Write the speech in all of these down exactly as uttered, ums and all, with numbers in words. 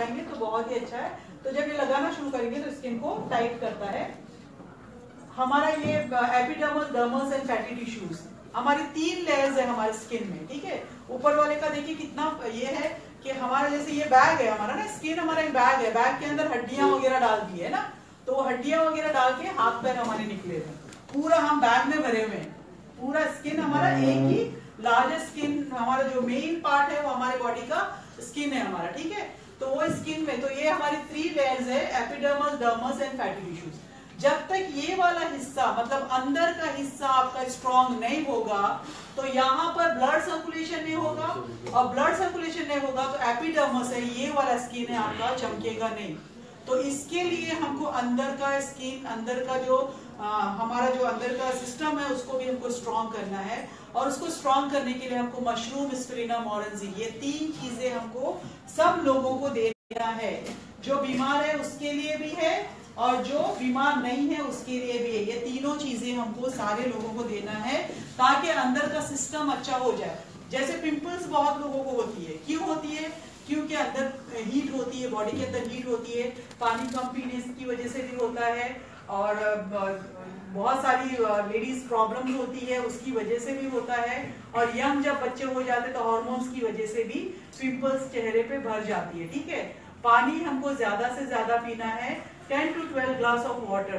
लगाएंगे तो बहुत ही अच्छा है। तो जब ये लगाना शुरू करेंगे तो स्किन को टाइट करता है। हमारा ये epidermis, dermis and fatty tissues, हमारी तीन लेयर्स है हमारे स्किन में, ठीक है। ऊपर वाले का देखिए कितना ये है कि हमारा जैसे ये बैग है हमारा ना, स्किन हमारा एक बैग है, बैग के अंदर हड्डियां वगैरह डाल दी है ना, तो वो हड्डियां वगैरह डाल के हाथ पैर हमारे निकले हुए, पूरा हम बैग में भरे हुए हैं। पूरा स्किन हमारा एक ही लार्जेस्ट स्किन, हमारा जो मेन पार्ट है वो हमारे बॉडी का स्किन है हमारा, ठीक है। तो वो स्किन में, तो ये हमारी थ्री लेयर्स है, epidermis, dermis and fatty tissues. जब तक ये वाला हिस्सा मतलब अंदर का हिस्सा आपका स्ट्रॉन्ग नहीं होगा तो यहाँ पर ब्लड सर्कुलेशन नहीं होगा, और ब्लड सर्कुलेशन नहीं होगा तो एपिडर्मस है, ये वाला स्किन है आपका, चमकेगा नहीं। तो इसके लिए हमको अंदर का स्किन, अंदर का जो आ, हमारा जो अंदर का सिस्टम है उसको भी हमको स्ट्रॉन्ग करना है, और उसको स्ट्रॉन्ग करने के लिए हमको मशरूम, स्पिरुलिना, मोरेंजी, ये तीन चीजें हमको सब लोगों को देना है। जो बीमार है उसके लिए भी है और जो बीमार नहीं है उसके लिए भी है। ये तीनों चीजें हमको सारे लोगों को देना है ताकि अंदर का सिस्टम अच्छा हो जाए। जैसे पिंपल्स बहुत लोगों को होती है, क्यों होती है? क्योंकि अंदर हीट होती है, बॉडी के अंदर हीट होती है, पानी कम पीने की वजह से भी होता है, और बहुत सारी लेडीज प्रॉब्लम होती है उसकी वजह से भी होता है, और यंग जब बच्चे हो जाते हैं तो हार्मोन्स की वजह से भी पिंपल्स चेहरे पे भर जाती है, ठीक है। पानी हमको ज्यादा से ज्यादा पीना है, ten to twelve glass of water,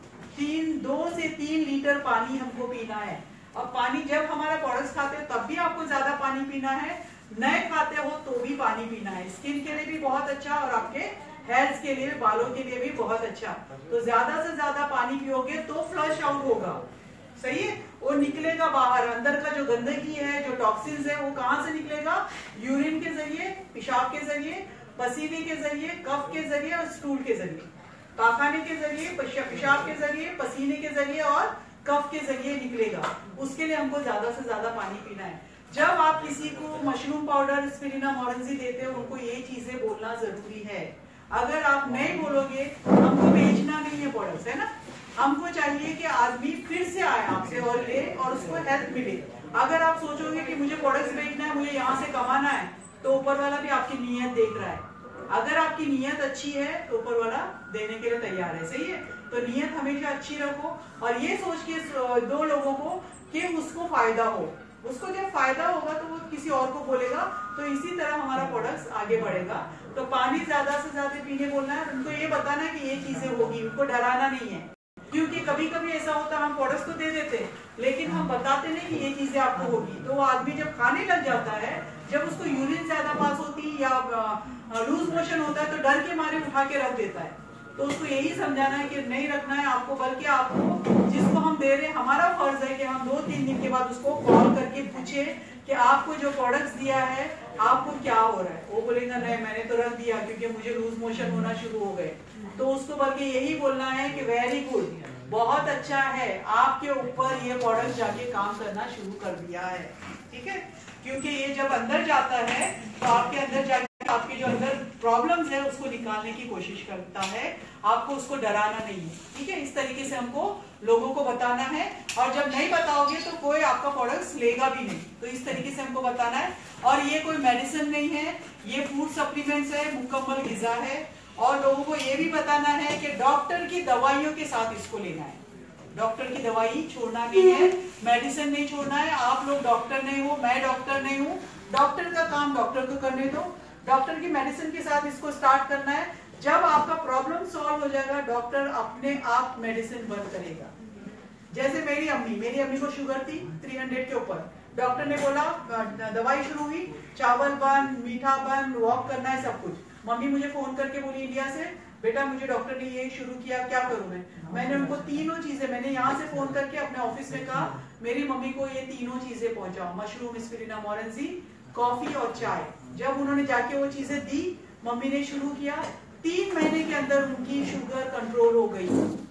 तीन दो से तीन लीटर पानी हमको पीना है। और पानी जब हमारा प्रोडक्ट्स खाते हैं तब भी आपको ज्यादा पानी पीना है, नए खाते हो तो भी पानी पीना है। स्किन के लिए भी बहुत अच्छा और आपके हेल्थ के लिए, बालों के लिए भी बहुत अच्छा। तो ज्यादा से ज्यादा पानी पियोगे तो फ्लश आउट होगा, सही है, वो निकलेगा बाहर। अंदर का जो गंदगी है, जो टॉक्सिन्स है, वो कहाँ से निकलेगा? यूरिन के जरिए, पेशाब के जरिए, पसीने के जरिए, कफ के जरिए और स्टूल के जरिए, पाखाने के जरिए, पेशाब के जरिए, पसीने के जरिए और कफ के जरिए निकलेगा। उसके लिए हमको ज्यादा से ज्यादा पानी पीना है। जब आप किसी को मशरूम पाउडर, स्पिरुलिना, मोरेंजी देते हो, उनको ये चीजें बोलना जरूरी है। अगर आप नहीं बोलोगे, हमको बेचना नहीं है प्रोडक्ट्स, है ना, हमको चाहिए कि आदमी फिर से आए आपसे और ले और उसको हेल्प मिले। अगर आप सोचोगे कि मुझे प्रोडक्ट्स बेचना है, मुझे यहाँ से कमाना है, तो ऊपर वाला भी आपकी नीयत देख रहा है। अगर आपकी नीयत अच्छी है तो ऊपर वाला देने के लिए तैयार है, सही है। तो नीयत हमेशा अच्छी रखो और ये सोच के दो लोगों को कि उसको फायदा हो। उसको जब फायदा होगा तो वो किसी और को बोलेगा, तो इसी तरह हमारा प्रोडक्ट्स आगे बढ़ेगा। तो पानी ज्यादा से ज्यादा पीने बोलना है, उनको ये बताना है कि ये चीजें होगी, उनको डराना नहीं है। क्योंकि कभी कभी ऐसा होता है, हम प्रोडक्ट्स तो दे देते हैं लेकिन हम बताते नहीं कि ये चीजें आपको होगी। तो वो आदमी जब खाने लग जाता है, जब उसको यूरिन ज्यादा पास होती है या लूज मोशन होता है तो डर के मारे उठा के रख देता है। तो उसको यही समझाना है कि नहीं रखना है आपको, बल्कि आपको जिसको हम दे रहे हैं, हमारा फर्ज है कि हम दो तीन दिन के बाद उसको कॉल करके पूछे कि आपको जो प्रोडक्ट्स दिया है आपको क्या हो रहा है। वो बोलेगा नहीं मैंने तो रख दिया क्योंकि मुझे लूज मोशन होना शुरू हो गए। तो उसको बल्कि यही बोलना है कि वेरी गुड, बहुत अच्छा है, आपके ऊपर ये प्रोडक्ट जाके काम करना शुरू कर दिया है, ठीक है। क्योंकि ये जब अंदर जाता है तो आपके अंदर जाके आपके जो अंदर प्रॉब्लम्स है उसको निकालने की कोशिश करता है, आपको उसको डराना नहीं है, ठीक है। इस तरीके से हमको लोगों को बताना है, और जब नहीं बताओगे तो कोई आपका प्रोडक्ट्स लेगा भी नहीं। तो इस तरीके से हमको बताना है। और ये कोई मेडिसिन नहीं है, ये फूड सप्लीमेंट्स है, मुकम्मल गिजा है। और लोगों को ये भी बताना है कि डॉक्टर की दवाइयों के साथ इसको लेना है, डॉक्टर की दवाई छोड़ना नहीं है, मेडिसिन नहीं छोड़ना है। आप लोग डॉक्टर नहीं हो, मैं डॉक्टर नहीं हूँ, डॉक्टर का काम डॉक्टर को करने दो। डॉक्टर की मेडिसिन के साथ इसको स्टार्ट करना है। जब आपका प्रॉब्लम सॉल्व हो जाएगा, डॉक्टर अपने आप मेडिसिन बंद करेगा। जैसे मेरी अम्मी मेरी अम्मी को शुगर थी तीन सौ के ऊपर, डॉक्टर ने बोला दवाई शुरू हुई, चावल बंद, मीठा बंद, वॉक करना है, सब कुछ। मम्मी मुझे फोन करके बोली इंडिया से, बेटा मुझे डॉक्टर ने ये शुरू किया, क्या करूं मैं? मैंने उनको तीनों चीजें, मैंने यहाँ से फोन करके अपने ऑफिस में कहा मेरी मम्मी को ये तीनों चीजें पहुंचाओ, मशरूम, स्पिरुलिना, मोरेंजी, कॉफी और चाय। जब उन्होंने जाके वो चीजें दी, मम्मी ने शुरू किया, तीन महीने के अंदर उनकी शुगर कंट्रोल हो गई।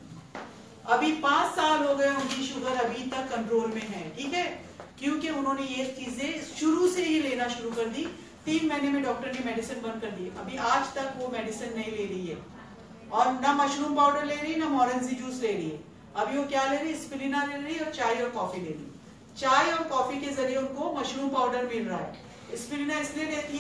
अभी पांच साल हो गए, उनकी शुगर अभी तक कंट्रोल में है, ठीक है, क्योंकि उन्होंने ये चीजें शुरू से ही लेना शुरू कर दी। तीन महीने में डॉक्टर ने मेडिसिन बंद कर दी, अभी आज तक वो मेडिसिन नहीं ले रही है, और ना मशरूम पाउडर ले रही है, ना मोरेंजी जूस ले रही है। अभी वो क्या ले रही है? स्पिरुलिना ले रही है और चाय और कॉफी ले रही है। चाय और कॉफी के जरिए उनको मशरूम पाउडर मिल रहा है। स्पिरुलिना इसलिए लेती है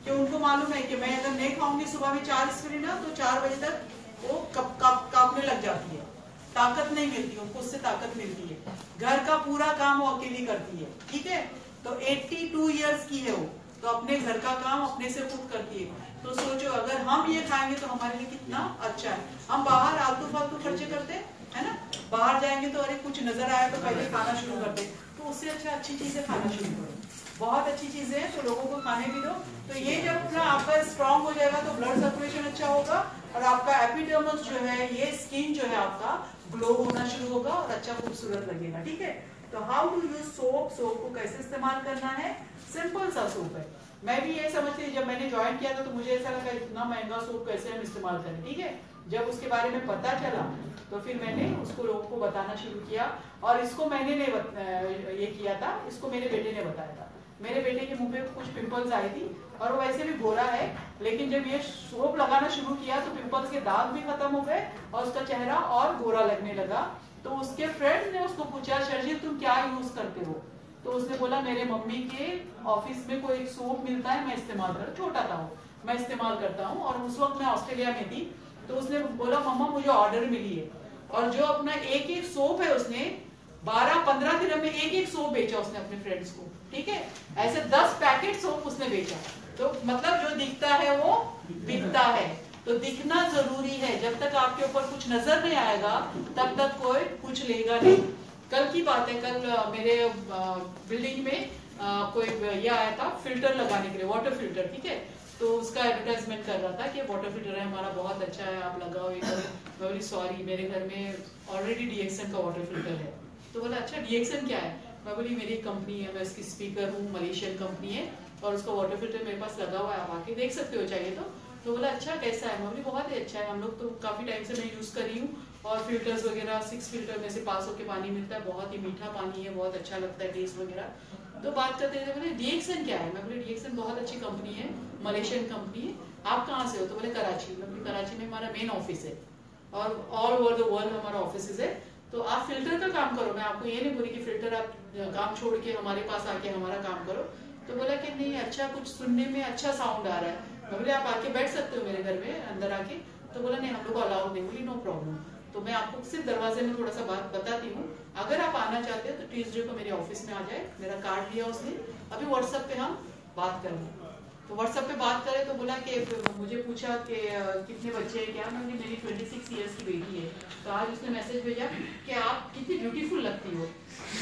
कि उनको मालूम है कि मैं अगर नहीं खाऊंगी सुबह में चार एस्पिरिन ना तो चार बजे तक वो कप कप कांपने लग जाती है, ताकत नहीं मिलती उनको, उससे ताकत मिलती है। घर का पूरा काम वो अकेली करती है, ठीक है। तो बयासी इयर्स की है वो, तो अपने घर का काम अपने से खुद करती है। तो सोचो अगर हम ये खाएंगे तो हमारे लिए कितना अच्छा है। हम बाहर आलतू फालतू खर्चे करते है ना, बाहर जाएंगे तो अरे कुछ नजर आया तो पहले खाना शुरू करते, तो उससे अच्छा अच्छी चीजें खाना शुरू करो, बहुत अच्छी चीजें हैं तो लोगों को खाने भी दो। तो ये जब अपना आपका स्ट्रांग हो जाएगा तो ब्लड सर्कुलेशन अच्छा होगा और आपका एपिडर्मस जो है, ये स्किन जो है आपका ग्लो होना शुरू होगा और अच्छा खूबसूरत लगेगा, ठीक है। तो how to use soap, soap को कैसे इस्तेमाल करना है, सिंपल सा सोप है। मैं भी ये समझती जब मैंने ज्वाइन किया था तो मुझे ऐसा लगा इतना महंगा सोप कैसे हम इस्तेमाल करें, ठीक है। जब उसके बारे में पता चला तो फिर मैंने उसको लोगों को बताना शुरू किया। और इसको मैंने नहीं ये किया था, इसको मेरे बेटे ने बताया था। मेरे बेटे के मुंह पे कुछ पिंपल्स आई थी और वो वैसे भी गोरा है, लेकिन जब ये सोप लगाना शुरू किया तो पिंपल्स के दाग भी खत्म हो गए और उसका चेहरा और गोरा लगने लगा। तो उसके फ्रेंड ने उसको पूछा, शर्जिल तुम क्या यूज करते हो? तो उसने बोला मेरे मम्मी के ऑफिस में कोई एक सोप मिलता है, मैं इस्तेमाल कर, छोटा था वो, मैं इस्तेमाल करता हूँ। और उस वक्त मैं ऑस्ट्रेलिया में थी, तो उसने बोला मम्मा मुझे ऑर्डर मिली है। और जो अपना एक एक सोप है उसने बारह पंद्रह दिन में एक एक सोप बेचा उसने अपने फ्रेंड्स को, ठीक है। ऐसे दस पैकेट सोप उसने बेचा। तो मतलब जो दिखता है वो बिकता है, तो दिखना जरूरी है। जब तक आपके ऊपर कुछ नजर नहीं आएगा तब तक कोई कुछ लेगा नहीं। कल की बात है, कल मेरे बिल्डिंग में कोई ये आया था फिल्टर लगाने के लिए, वाटर फिल्टर, ठीक है। तो उसका एडवर्टाइजमेंट कर रहा था कि वाटर फिल्टर है हमारा, बहुत अच्छा है, आप लगाओ ये करो। मैं बोली सॉरी, मेरे घर में ऑलरेडी डी एक्स एन का वाटर फिल्टर है। तो बोला अच्छा डी एक्स एन क्या है? मैं बोली मेरी कंपनी है, मैं इसकी स्पीकर हूँ, मलेशियन कंपनी है और उसका वाटर फिल्टर मेरे पास लगा हुआ है, आप आके देख सकते हो चाहिए तो। तो बोला अच्छा कैसा है? मैं बोली बहुत ही अच्छा है, हम लोग तो काफी टाइम से मैं यूज कर रही हूँ और फिल्टर्स वगैरह सिक्स फिल्टर में से पास होके पानी मिलता है, बहुत ही मीठा पानी है, बहुत अच्छा लगता है टेस्ट वगैरह। तो बात करते थे, बोले डी एक्स एन क्या है? मैं बोले डी एक्स एन बहुत अच्छी कंपनी है, मलेशियन कंपनी है, आप कहाँ से हो? तो बोले कराची। मैं बोली कराची में हमारा मेन ऑफिस है और ऑल ओवर द वर्ल्ड हमारा ऑफिस है, तो आप फिल्टर का काम करो। मैं आपको ये नहीं बोली कि फिल्टर आप काम छोड़ के हमारे पास आके हमारा काम करो। तो बोला कि नहीं अच्छा, कुछ सुनने में अच्छा साउंड आ रहा है। मैं बोले आप आके बैठ सकते हो मेरे घर में अंदर आके? तो बोला नहीं हम लोग को अलाउड नहीं। बोली नो प्रॉब्लम, तो मैं आपको सिर्फ दरवाजे में थोड़ा सा बात बताती हूँ, अगर आप आना चाहते हो तो ट्यूसडे को मेरे ऑफिस में आ जाए। मेरा कार्ड लिया उसने, अभी व्हाट्सएप पे हम बात कर रहे हैं। तो व्हाट्सएप पे बात करें तो बोला कि मुझे पूछा कि कितने बच्चे हैं क्या? मैं मेरी छब्बीस इयर्स की बेटी है। तो आज उसने मैसेज भेजा कि आप कितनी ब्यूटीफुल लगती हो।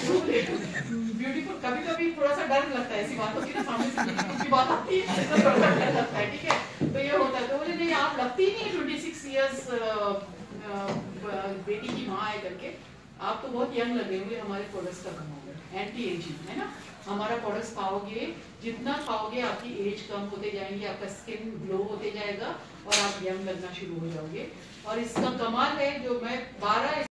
ब्यूटीफुल, कभी कभी थोड़ा सा डर लगता है ऐसी बातों की ना, सामने से ब्यूटीफुल की बात आती है तो थोड़ा सा डर लगता है, ठीक है। तो ये होता है। तो बोले नहीं आप लगती ही नहीं ट्वेंटी सिक्स ईयर्स बेटी की माँ है करके, आप तो बहुत यंग लग रही है। हमारे प्रोडक्ट्स का कमाल है, एंटी एजिंग है ना। हमारा प्रोडक्ट्स खाओगे, जितना खाओगे आपकी एज कम होते जाएंगे, आपका स्किन ग्लो होते जाएगा और आप यंग लगना शुरू हो जाओगे। और इसका कमाल है जो मैं बारह